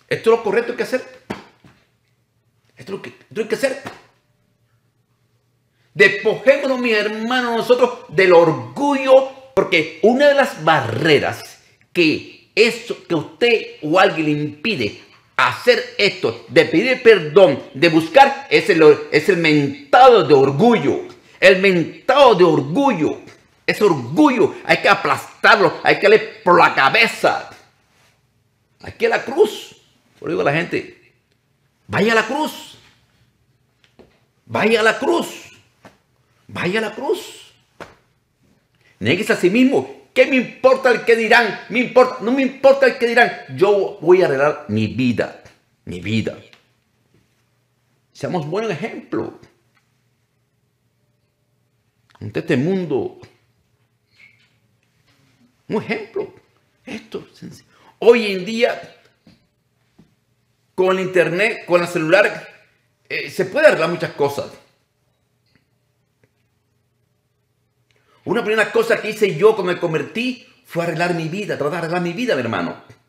Esto es lo correcto que hacer. Esto hay que hacer. Despojémonos, mis hermanos, nosotros del orgullo, porque una de las barreras que usted o alguien le impide hacer esto, de pedir perdón, de buscar, es el mentado de orgullo. El mentado de orgullo. Ese orgullo hay que aplastarlo, hay que darle por la cabeza. Aquí a la cruz. Por digo a la gente, vaya a la cruz. Vaya a la cruz. Vaya a la cruz. Nieguese a sí mismo. ¿Qué me importa el que dirán? No me importa el que dirán. Yo voy a arreglar mi vida. Mi vida. Seamos buen ejemplo. Ante este mundo. Un ejemplo. Esto. Hoy en día, con el internet, con el celular, se puede arreglar muchas cosas. Una primera cosa que hice yo cuando me convertí fue arreglar mi vida, tratar de arreglar mi vida, mi hermano.